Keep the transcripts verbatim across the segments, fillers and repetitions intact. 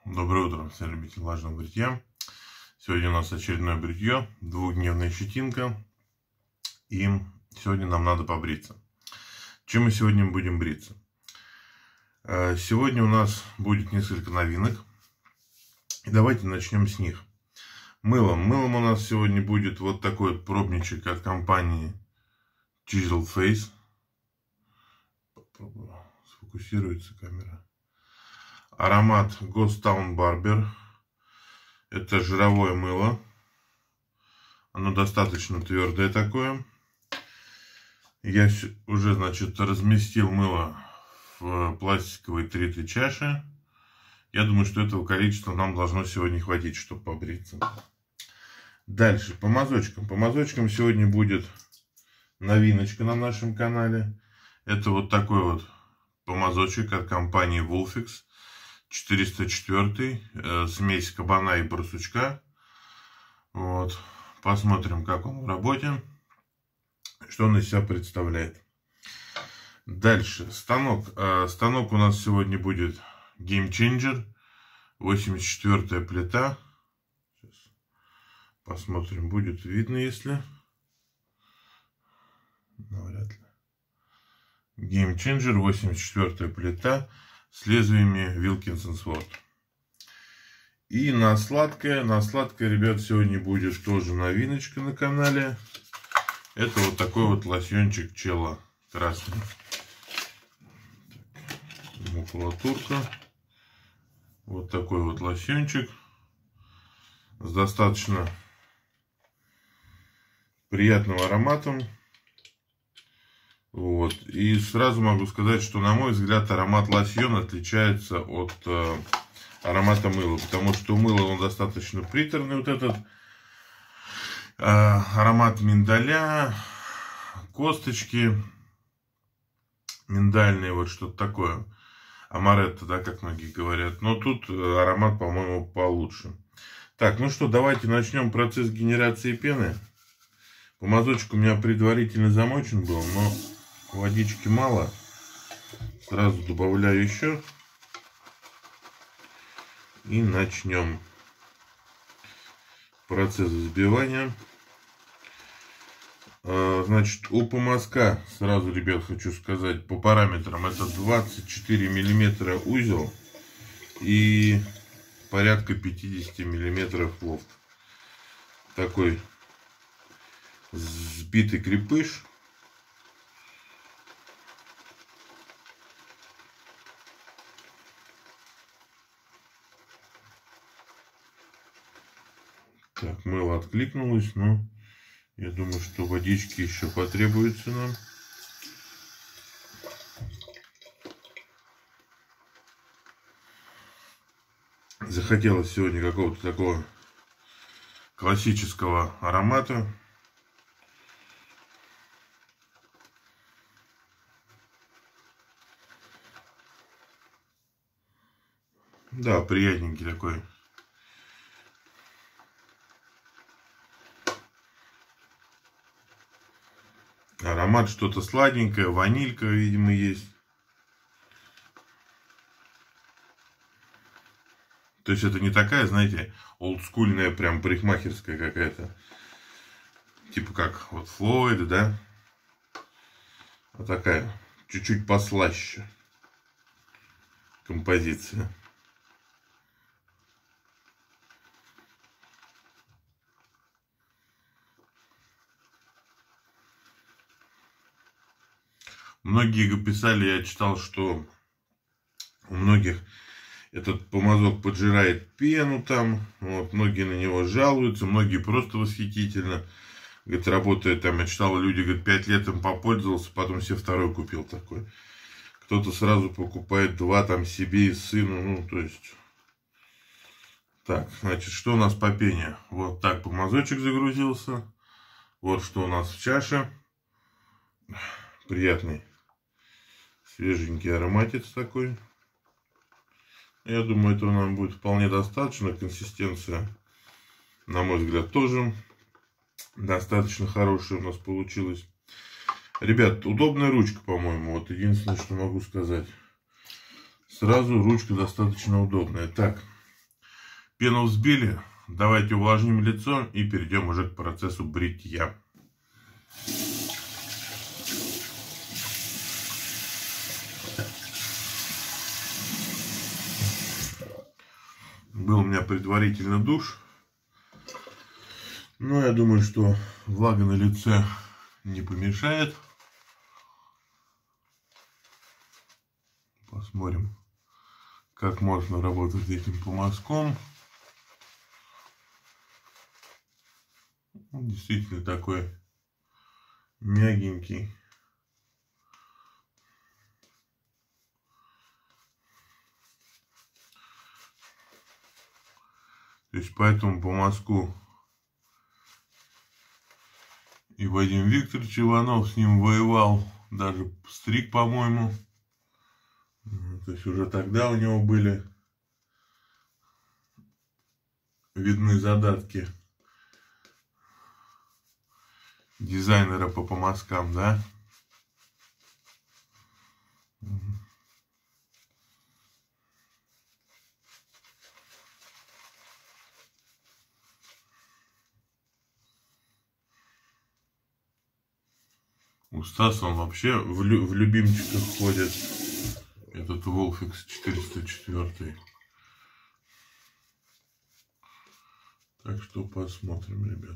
Доброе утро, все любители влажного бритья. Сегодня у нас очередное бритье, двухдневная щетинка. И сегодня нам надо побриться. Чем мы сегодня будем бриться? Сегодня у нас будет несколько новинок. И давайте начнем с них. Мылом. Мылом у нас сегодня будет вот такой пробничек от компании Chisel Face. Сфокусируется камера. Аромат Ghost Town Barber. Это жировое мыло. Оно достаточно твердое такое. Я уже, значит, разместил мыло в пластиковой третьей чаше. Я думаю, что этого количества нам должно сегодня хватить, чтобы побриться. Дальше, по мазочкам. По мазочкам сегодня будет новиночка на нашем канале. Это вот такой вот помазочек от компании Wulfix. четыреста четыре, э, смесь кабана и барсучка. Вот. Посмотрим, как он в работе. Что он из себя представляет. Дальше. Станок. Э, станок у нас сегодня будет Game Changer. восемьдесят четвёртая плита. Сейчас посмотрим, будет видно, если. Навряд ли. Game Changer, восемьдесят четвёртая плита. С лезвиями Wilkinson Sword. И на сладкое, на сладкое, ребят, сегодня будет тоже новиночка на канале. Это вот такой вот лосьончик Чела красный. Так, макулатурка. Вот такой вот лосьончик. С достаточно приятным ароматом. Вот. И сразу могу сказать, что, на мой взгляд, аромат лосьона отличается от э, аромата мыла. Потому что у мыла он достаточно приторный, вот этот э, аромат миндаля, косточки миндальные, вот что-то такое. Амаретто, да, как многие говорят. Но тут аромат, по-моему, получше. Так, ну что, давайте начнем процесс генерации пены. Помазочек у меня предварительно замочен был, но водички мало. Сразу добавляю еще. И начнем процесс взбивания. Значит, у помазка, сразу, ребят, хочу сказать, по параметрам, это двадцать четыре миллиметра узел и порядка пятьдесят миллиметров лофт. Такой сбитый крепыш. Так, мыло откликнулось, но я думаю, что водички еще потребуется нам. Захотелось сегодня какого-то такого классического аромата. Да, приятненький такой. Аромат что-то сладенькое, ванилька, видимо, есть. То есть это не такая, знаете, олдскульная, прям парикмахерская какая-то. Типа как вот Флойд, да? А такая, чуть-чуть послаще композиция. Многие писали, я читал, что у многих этот помазок поджирает пену там. Вот, многие на него жалуются, многие просто восхитительно. Говорит, работает там, я читал, люди, говорит, пять лет им попользовался, потом себе второй купил такой. Кто-то сразу покупает два там себе и сыну, ну, то есть. Так, значит, что у нас по пене? Вот так помазочек загрузился. Вот что у нас в чаше. Приятный. Свеженький ароматец такой. Я думаю, этого нам будет вполне достаточно. Консистенция, на мой взгляд, тоже достаточно хорошая у нас получилась. Ребят, удобная ручка, по-моему. Вот единственное, что могу сказать. Сразу ручка достаточно удобная. Так, Пену взбили. Давайте увлажним лицо и перейдем уже к процессу бритья. Был у меня предварительно душ. Но я думаю, что влага на лице не помешает. Посмотрим, как можно работать этим помазком. Он действительно такой мягенький. То есть по этому помазку и Вадим Викторович Иванов с ним воевал, даже стриг, по-моему. То есть уже тогда у него были видны задатки дизайнера по помазкам, да? У Стаса он вообще в, лю в любимчиках ходит. Этот Волфикс четыреста четыре. Так что посмотрим, ребят.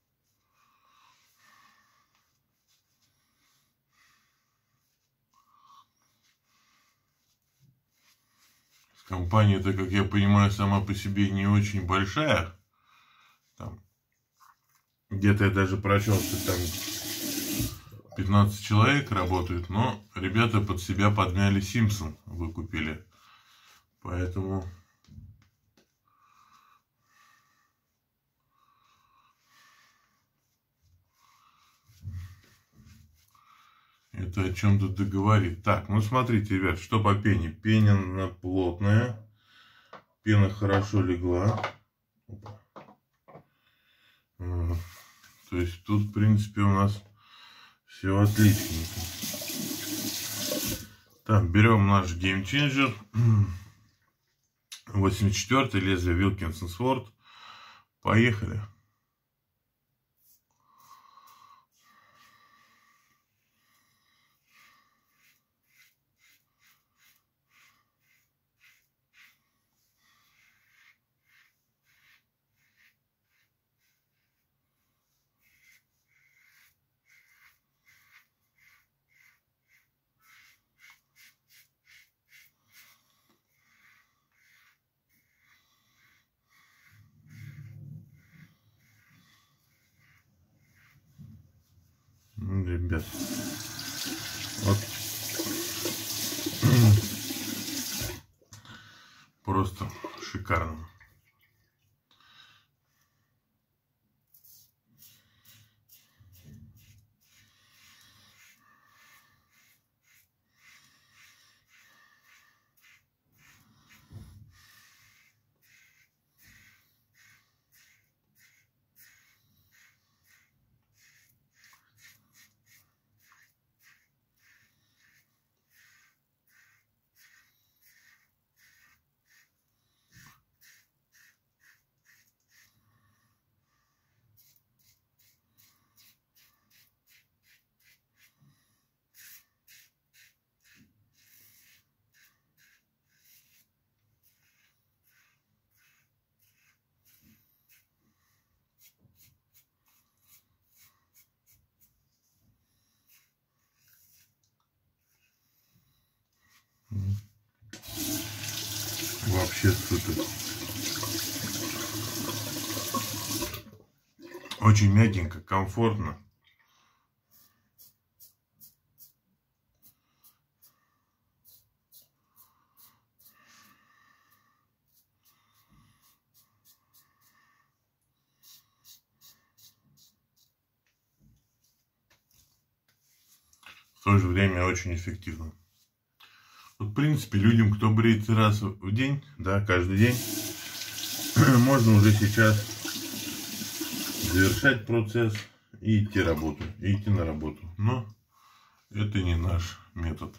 Компания-то, как я понимаю, сама по себе не очень большая. Там где-то я даже прочел, что там пятнадцать человек работают, но ребята под себя подмяли Симпсон, выкупили. Поэтому это о чем-то договорит. Так, ну смотрите, ребят, что по пене. Пена плотная. Пена хорошо легла. То есть тут, в принципе, у нас все отличненько. Так, берем наш Game Changer. восемьдесят четвёртое лезвие Wilkinson Sword. Поехали. Ребят, вот просто шикарно. Вообще супер. Очень мягенько, комфортно. В то же время очень эффективно. Вот, в принципе, людям, кто бреется раз в день, да, каждый день, можно уже сейчас завершать процесс и идти работу, и идти на работу. Но это не наш метод.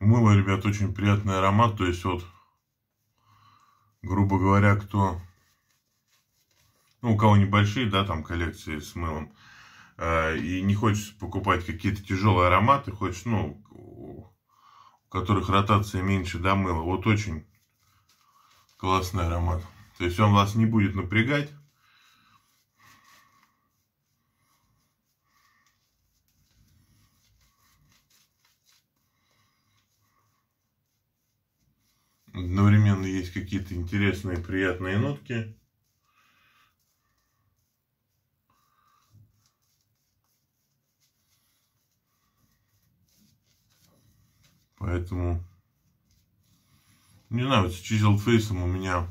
У мыла, ребят, очень приятный аромат. То есть вот, грубо говоря, кто, ну, у кого небольшие, да, там коллекции с мылом, э, и не хочется покупать какие-то тяжелые ароматы, хочешь, ну, у которых ротация меньше, да, мыла. Вот очень классный аромат. То есть он вас не будет напрягать. Одновременно есть какие-то интересные, приятные нотки. Поэтому, не знаю, с Chiseled Face у меня,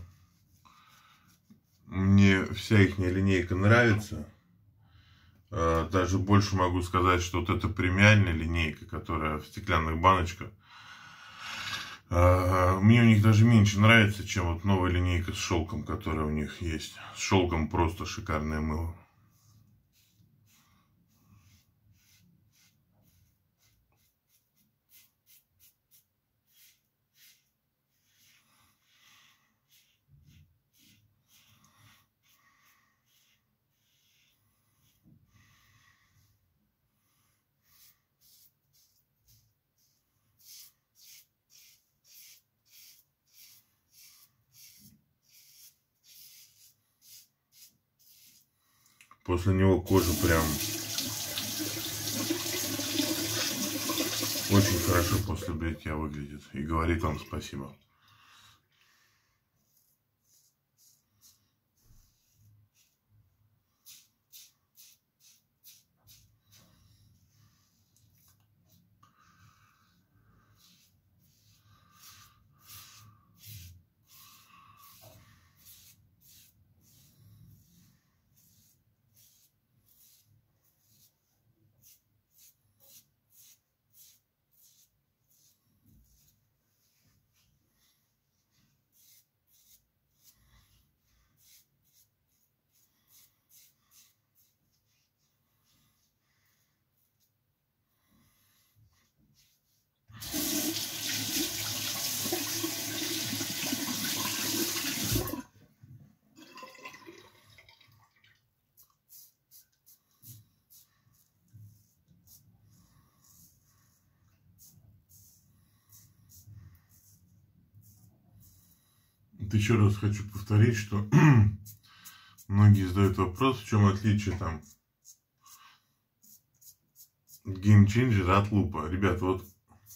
мне вся их линейка нравится. Даже больше могу сказать, что вот эта премиальная линейка, которая в стеклянных баночках, мне у них даже меньше нравится, чем вот новая линейка с шелком, которая у них есть. С шелком просто шикарное мыло. После него кожа прям очень хорошо после бритья выглядит и говорит вам спасибо. Вот еще раз хочу повторить, что многие задают вопрос, в чем отличие там Game Changer от лупа. Ребят, вот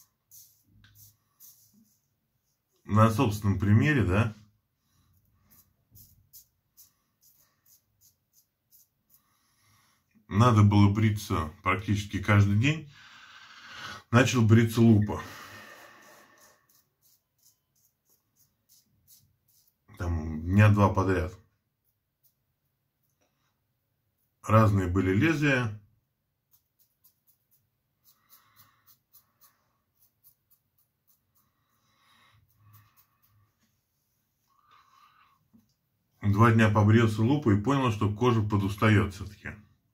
на собственном примере, да, надо было бриться практически каждый день. Начал бриться лупа. Там дня два подряд. Разные были лезвия. Два дня побрился лупой и понял, что кожа подустает все-таки.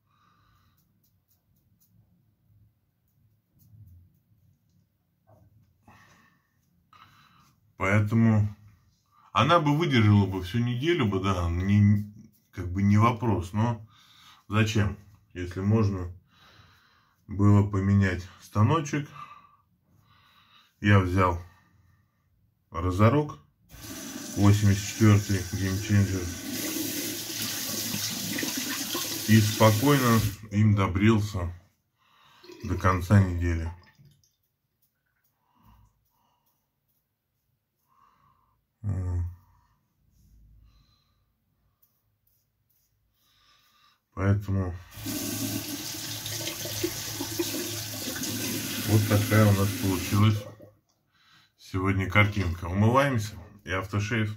Поэтому она бы выдержала бы всю неделю, бы, да, не, как бы не вопрос. Но зачем, если можно было поменять станочек? Я взял Разорок восемьдесят четвёртый Game Changer и спокойно им добрился до конца недели. Поэтому вот такая у нас получилась сегодня картинка. Умываемся и автошейв.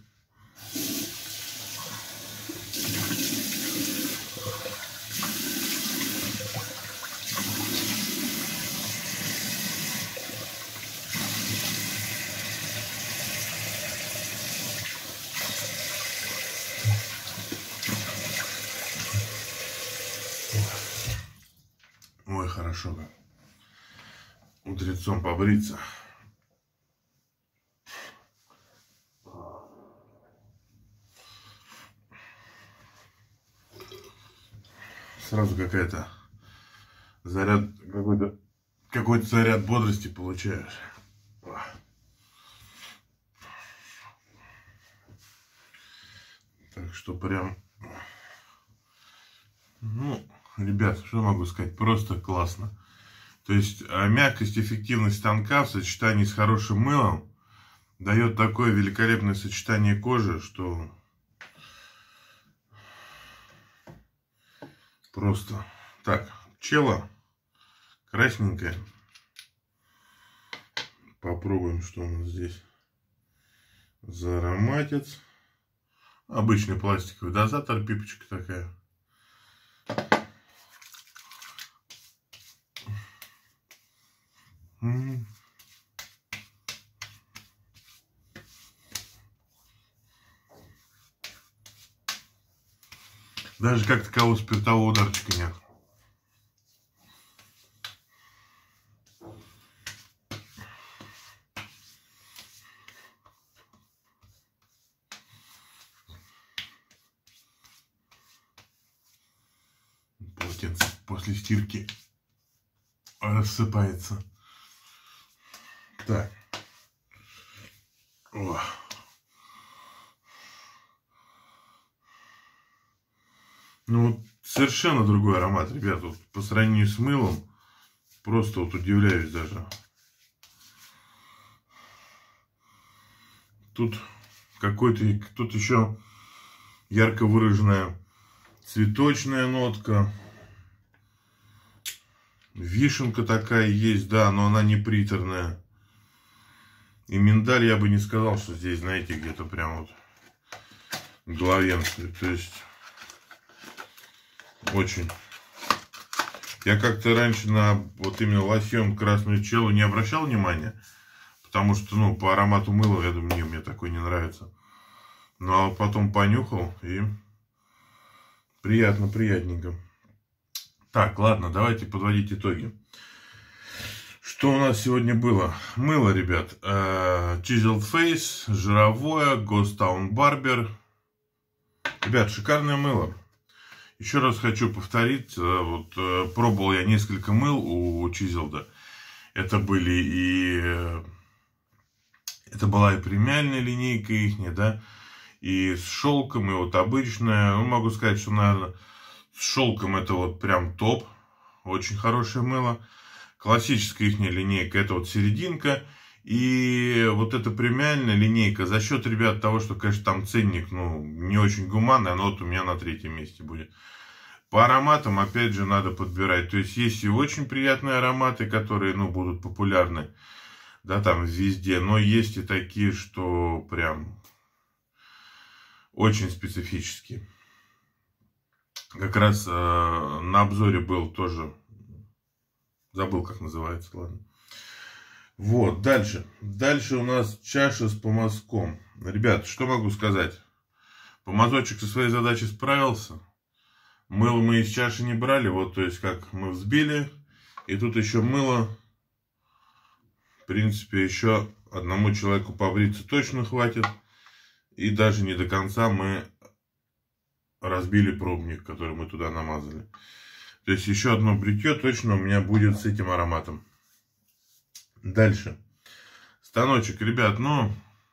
Ой, хорошо как. Утрецом побриться. сразу какая-то заряд, какой-то какой-то заряд бодрости получаешь. Так что прям, ну, ребят, что могу сказать, просто классно. То есть мягкость, эффективность станка в сочетании с хорошим мылом дает такое великолепное сочетание кожи, что просто. Так, чело красненькое. Попробуем, что у нас здесь за ароматец. Обычный пластиковый дозатор, пипочка такая. М-м. Даже как такового спиртового ударчика нет. Полотенце после стирки рассыпается. Так. О. Ну, совершенно другой аромат, ребят. Вот, по сравнению с мылом, просто вот удивляюсь даже. Тут какой-то, тут еще ярко выраженная цветочная нотка. Вишенка такая есть, да, но она не приторная. И миндаль я бы не сказал, что здесь, знаете, где-то прям вот главенствует. То есть очень. Я как-то раньше на вот именно лосьон красную челу не обращал внимания. Потому что, ну, по аромату мыла, я думаю, не, мне такой не нравится. Ну, а потом понюхал и приятно, приятненько. Так, ладно, давайте подводить итоги. Что у нас сегодня было? Мыло, ребят. Chiseled Face, жировое, Ghost Town Barber. Ребят, шикарное мыло. Еще раз хочу повторить. Вот, пробовал я несколько мыл у Chiseled. Это были и... Это была и премиальная линейка их, да, и с шелком, и вот обычная. Ну, могу сказать, что, наверное, с шелком это вот прям топ. Очень хорошее мыло. Классическая их линейка, это вот серединка. И вот эта премиальная линейка, за счет, ребят, того, что, конечно, там ценник, ну, не очень гуманный, но вот у меня на третьем месте будет. По ароматам, опять же, надо подбирать. То есть, есть и очень приятные ароматы, которые, ну, будут популярны. Да, там везде. Но есть и такие, что прям очень специфические. Как раз э, на обзоре был тоже. Забыл, как называется, ладно. Вот, дальше. Дальше у нас чаша с помазком. Ребят, что могу сказать? Помазочек со своей задачей справился. Мыло мы из чаши не брали. Вот, то есть, как мы взбили. И тут еще мыло. В принципе, еще одному человеку побриться точно хватит. И даже не до конца мы разбили пробник, который мы туда намазали. То есть, еще одно бритье точно у меня будет с этим ароматом. Дальше. Станочек, ребят, ну,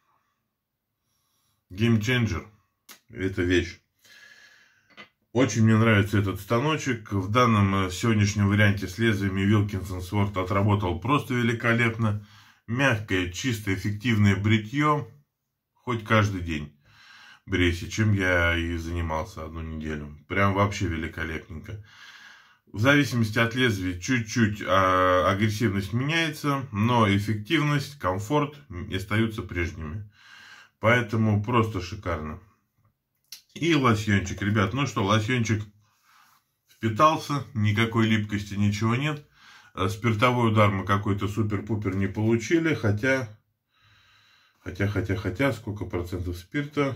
геймченджер. Это вещь. Очень мне нравится этот станочек. В данном сегодняшнем варианте с лезвиями Wilkinson Sword отработал просто великолепно. Мягкое, чистое, эффективное бритье. Хоть каждый день брейся, чем я и занимался одну неделю. Прям вообще великолепненько. В зависимости от лезвия чуть-чуть а, агрессивность меняется, но эффективность, комфорт остаются прежними. Поэтому просто шикарно. И лосьончик, ребят. Ну что, лосьончик впитался, никакой липкости, ничего нет. Спиртовой удар мы какой-то супер-пупер не получили, хотя, хотя, хотя, хотя, сколько процентов спирта?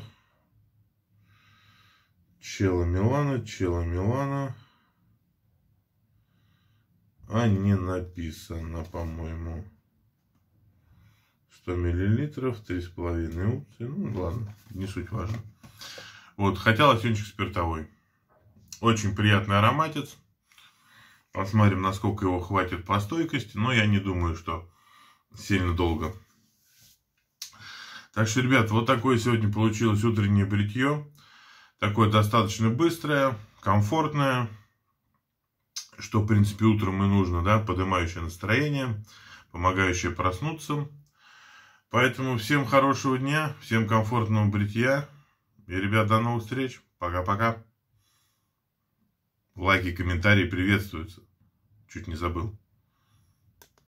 Чело Милано, Чело Милано. А не написано, по-моему. сто миллилитров, три с половиной унции. Ну ладно, не суть важно. Вот, хотя лосьончик спиртовой. Очень приятный ароматец. Посмотрим, насколько его хватит по стойкости. Но я не думаю, что сильно долго. Так что, ребят, вот такое сегодня получилось утреннее бритье. Такое достаточно быстрое, комфортное. Что, в принципе, утром и нужно, да, поднимающее настроение, помогающее проснуться. Поэтому всем хорошего дня, всем комфортного бритья. И, ребят, до новых встреч. Пока-пока. Лайки, комментарии приветствуются. Чуть не забыл.